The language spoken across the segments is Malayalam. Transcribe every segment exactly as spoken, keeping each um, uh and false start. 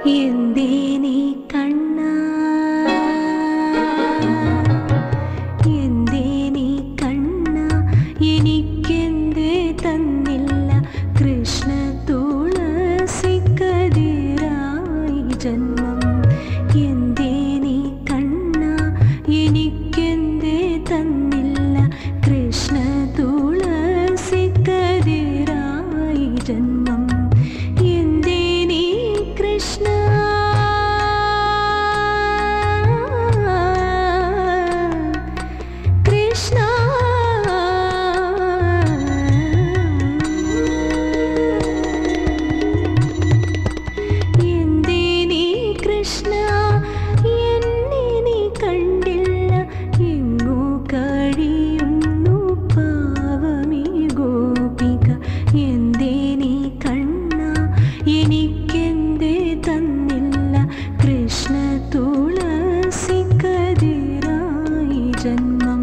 എന്തേ നീ കണ്ണാ, എന്തേ നീ കണ്ണാ, എനിക്കെന്തേ തന്നില്ല കൃഷ്ണ തുളസിക്കതിരായി ജന്മം. എന്തേ നീ കണ്ണാ, എനിക്കെന്തേ തന്നില്ല കൃഷ്ണ തുളസിക്കതിരായി ജന്മം. എന്തേ നീ കൃഷ്ണ, കൃഷ്ണ എന്തേ നീ കൃഷ്ണ, എന്നെ നീ കണ്ടില്ല, എങ്ങോ കഴിയുന്നു പാവമീ ഗോപിക. എന്തേ നീ കണ്ണ, എനിക്കെന്തേ തന്നില്ല കൃഷ്ണ തുളസിക്കതിരായി ജന്മം.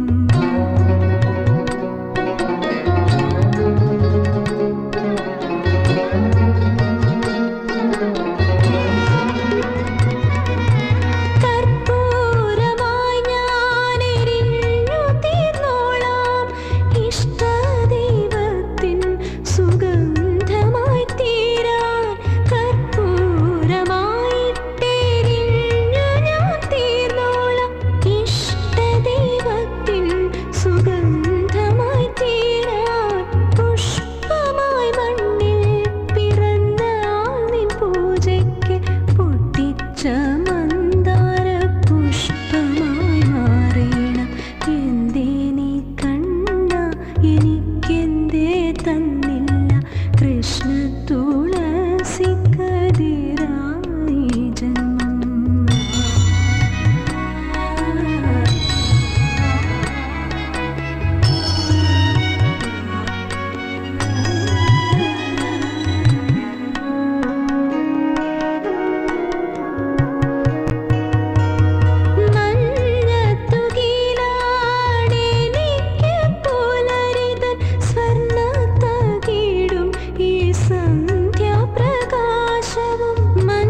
കർപ്പൂരമായി ഞാനെരിഞ്ഞു തീർന്നോളാം, ഇഷ്ടദൈവത്തിൻ സുഗന്ധമായി തീരാൻ. കർപ്പൂരമായിട്ടെരിഞ്ഞു ഞാൻ തീർന്നോളാം, ഇഷ്ടദൈവത്തിൻ സുഗന്ധമായി തീരാൻ. പുഷ്പമായി മണ്ണിൽ പിറന്ന ആൾ നിൻ പൂജയ്ക്ക് പൊട്ടിച്ച മന്ദാര പുഷ്പമായി മാറണം. എന്തേ നീ കണ്ണ, എനിക്കെന്തേ തന്നില്ല കൃഷ്ണ തുളസിക്കതിരായി ജന്മം. മഞ്ഞത്തുകിലാണെനിക്ക് പുലരിതൻ സ്വർണ്ണത്തകിടും ഈ സന്ധ്യാപ്രകാശവും.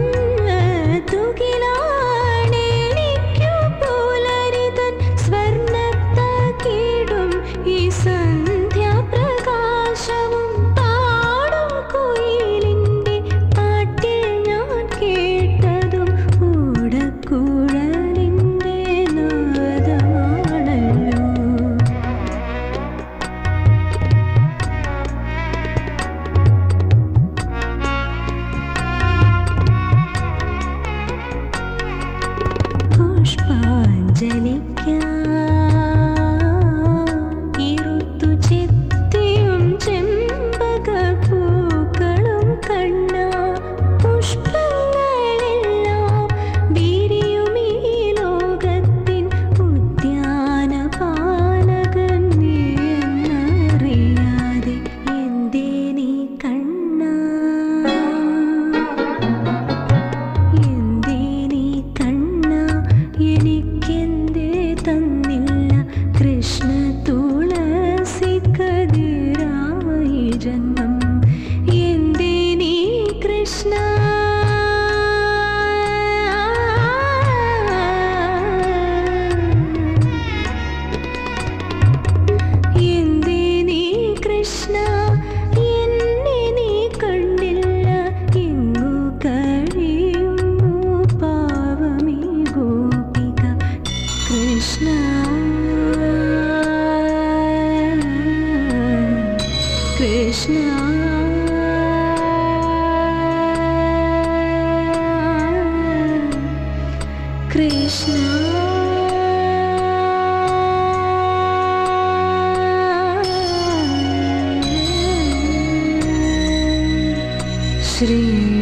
മഞ്ഞത്തുകിലാണെനിക്ക് പുലരിതൻ സ്വർണ്ണത്തകിടും ഈ സന്ധ്യാപ്രകാശവും. പാടും കുയിലിൻ്റെ പാട്ടിൽ ഞാൻ കേട്ടതും ഓടക്കുഴലിൻ്റെ നാദമാണല്ലോ. പുഷ്പാഞ്ജലിക്കായി ഇരുത്തു ചെത്തിയും ചെമ്പകപ്പൂക്കളും കണ്ണാ. പുഷ്പങ്ങളെല്ലാം വിരിയും ഈ ലോകത്തിൻ ഉദ്യാനപാലകൻ നീ എന്നറിയാതെ. എന്തേ നീ കണ്ണാ, എന്തേ നീ കണ്ണ, എനിക്കെന്തേ തന്നില്ല കൃഷ്ണ തുളസിക്കതിരായി ജന്മം. എന്തേ നീ കൃഷ്ണ, എന്തേ നീ കൃഷ്ണ, എന്നെ നീ കണ്ടില്ല, എങ്ങു കഴിയുന്നു പാവമീ ഗോപിക. കൃഷ്ണ കൃഷ്ണ കൃഷ്ണ ശ്രീ